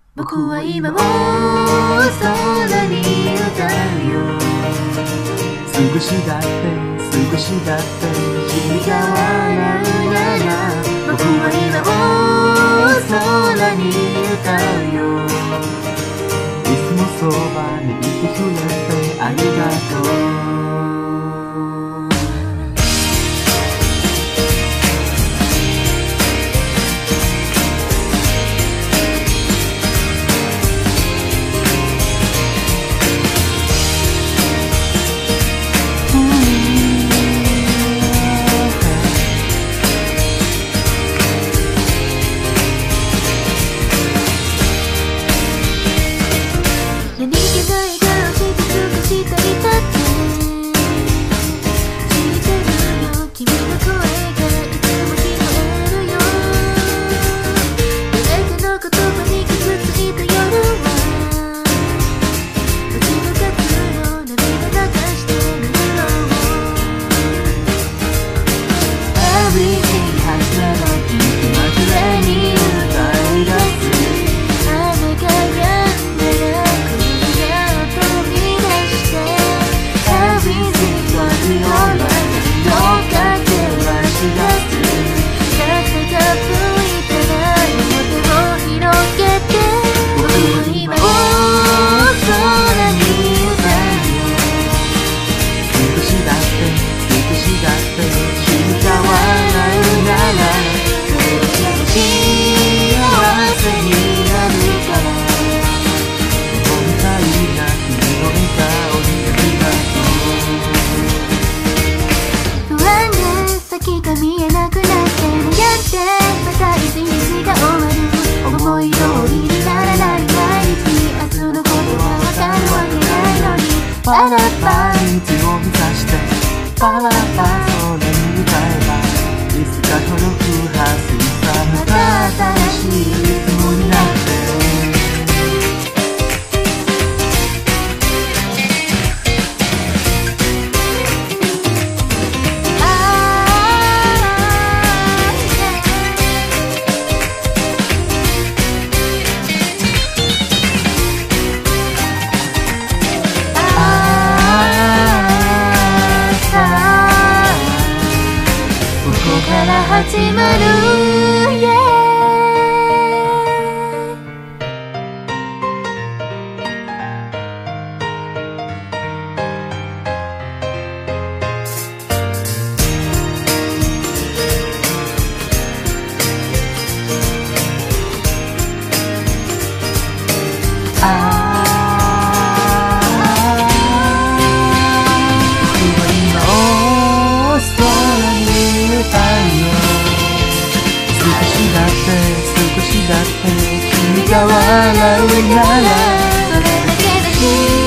僕は今も空に歌うよ。 少しだって少しだって君が笑うなら僕は今も空に歌うよ。 いつもそばにいてくれてありがとう。 何気ない顔して少し足りたって知ってるよ。君の声がいつも聞こえるよ。全ての言葉に傷ついた夜は街の角を涙流して眠ろう。 Everything has melody 気まぐれに歌い出す。 雨が止んだら見えなくなって悩んでまた一日が終わる。思い通りにならない毎日。明日のことはわかるわけないのにパラパいつを満たしてパラパそれに歌えばいつか届くはずさ。また新しいリズムになって始まる、yeah。 少しだって君が笑うならそれだけだし